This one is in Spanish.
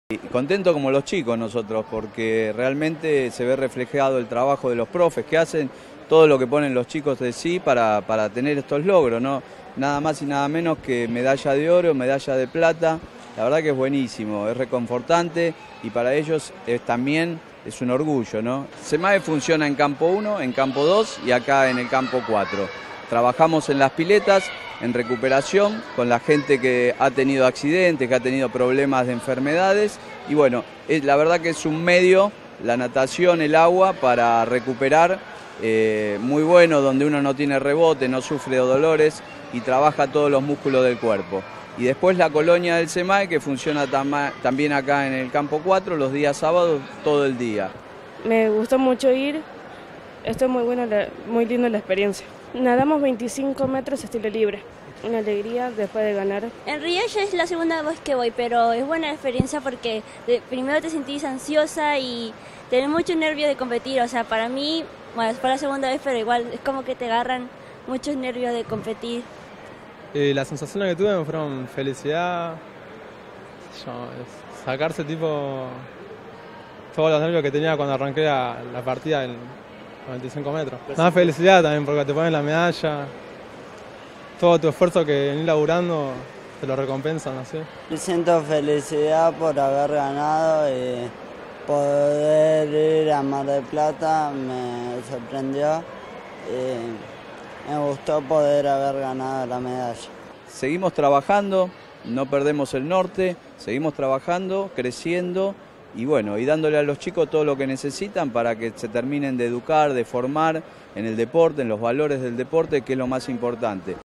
Y contento como los chicos nosotros, porque realmente se ve reflejado el trabajo de los profes que hacen todo lo que ponen los chicos de sí para tener estos logros, ¿no? Nada más y nada menos que medalla de oro, medalla de plata. La verdad que es buenísimo, es reconfortante y para ellos también es un orgullo, ¿no? SEMAE funciona en campo 1, en campo 2 y acá en el campo 4. Trabajamos en las piletas, en recuperación, con la gente que ha tenido accidentes, que ha tenido problemas de enfermedades. Y bueno, la verdad que es un medio, la natación, el agua, para recuperar muy bueno, donde uno no tiene rebote, no sufre dolores y trabaja todos los músculos del cuerpo. Y después la colonia del SEMAE, que funciona también acá en el campo 4, los días sábados, todo el día. Me gustó mucho ir, esto muy bueno, muy lindo la experiencia. Nadamos 25 metros estilo libre, una alegría después de ganar. En Río ya es la segunda vez que voy, pero es buena experiencia porque primero te sentís ansiosa y tenés mucho nervio de competir. O sea, para mí, bueno, fue la segunda vez, pero igual es como que te agarran muchos nervios de competir. Las sensaciones que tuve fueron felicidad, sacarse tipo todos los nervios que tenía cuando arranqué la partida en 95 metros. Más felicidad también porque te ponen la medalla, todo tu esfuerzo que venís laburando te lo recompensan, así. Siento felicidad por haber ganado y poder ir a Mar del Plata me sorprendió y me gustó poder haber ganado la medalla. Seguimos trabajando, no perdemos el norte, seguimos trabajando, creciendo y bueno, y dándole a los chicos todo lo que necesitan para que se terminen de educar, de formar en el deporte, en los valores del deporte, que es lo más importante.